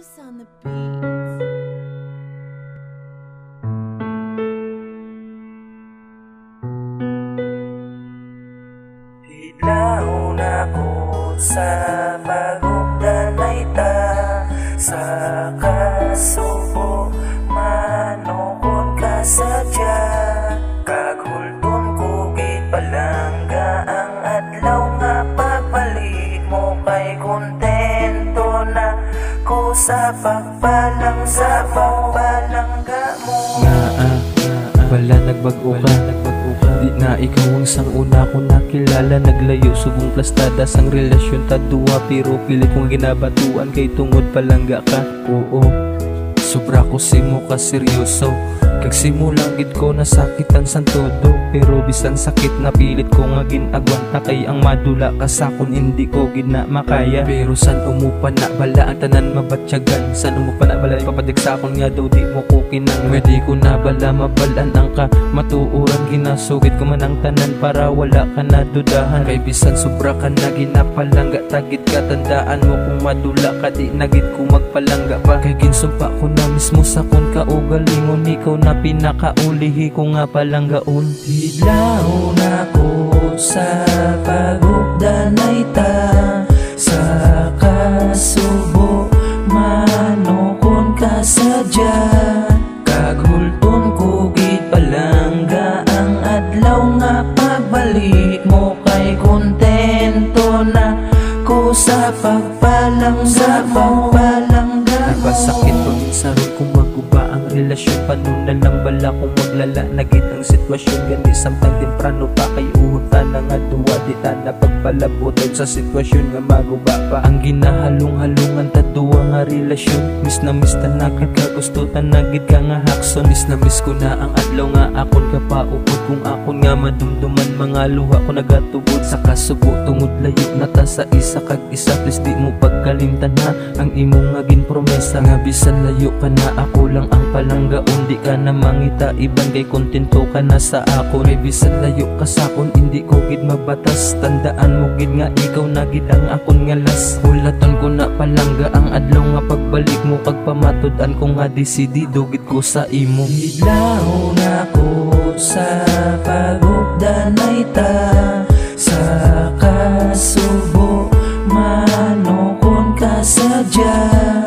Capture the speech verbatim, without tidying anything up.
Juice on the beat. Idlaw na ko sa pagugdan na ita, sa kasubo manukon ka sadya. Kagulton ko gipalangga ang adlaw nga pagbalik mo, kay kontento na ko sa pagpalang sa pagpalangga mo. Nga ah, wala nagbago ka, di na ikaw ang sang una ko nakilala. Naglayo subong plastada sang relasyon ta duwa, pero pilit kong ginabatuan kay tungod palangga ka. Oo, sobra ko simo ka seryoso, kag simulang gid ko nasakitan san todo. Pero bisan sakit na pilit ko nga ginagwanta, kay ang madula ka sakon hindi ko gid na makaya. Pero san umupa na bala ang tanan mabatyagan, san umupa na bala ipapadig sakon nga daw di mo ko kinang. Pwede ko na bala mabalan ang ka matuuran, ginasugit ko man ang tanan para wala ka na dudahan. Kay bisan sobra ka na ginapalangga, tagit ka tandaan mo kung madula ka di nagit ko magpalangga pa. Kay ginsumpa ko na mismo sa kon ka o galingon, ikaw na pinakaulihi ko nga palanggaon. Idlaw na ko sa pagugdan na ita, sa kasubo manukon ka sadya. Kagulton ko gipalangga ang adlaw nga pagbalik mo, kay kontento na ko sa pagpalang sa pagpalangga mo. Nagpasakit ko minsan ron kung maguba ang relasyon, paano na lang bala kung maglala nagit ang sitwasyon. Gani samtang temprano pa kay uhuta na nga duwa, di ta na pagpalabutan sa sitwasyon nga maguba pa. Ang ginahalong-halungan ta duwa nga relasyon, miss na miss ta nagit ka, gusto ta nagit ka nga hakson. Miss na miss ko na ang adlaw nga akon ka pa upod, kung akon nga madumduman mga luha ko nagatubod. Sa kasubo tungod layo na ta sa isa kag isa, please di mo pagkalimtan ha ang imong nga ginpromesa. Nga bisan layo ka na ako lang ang palanggaon, di ka na mangita iban kay kontento ka na sa ako. Kay bisan layo ka sakon hindi ko gid mabatas, tandaan mo gid nga ikaw na gid ang akon nga las. Hulaton ko na palangga ang adlaw nga pagbalik mo, kag pamatud-an ko nga desidido gid ko sa imo. Idlaw na ko sa pagugdan na ita, sa kasubo manukon ka sadya.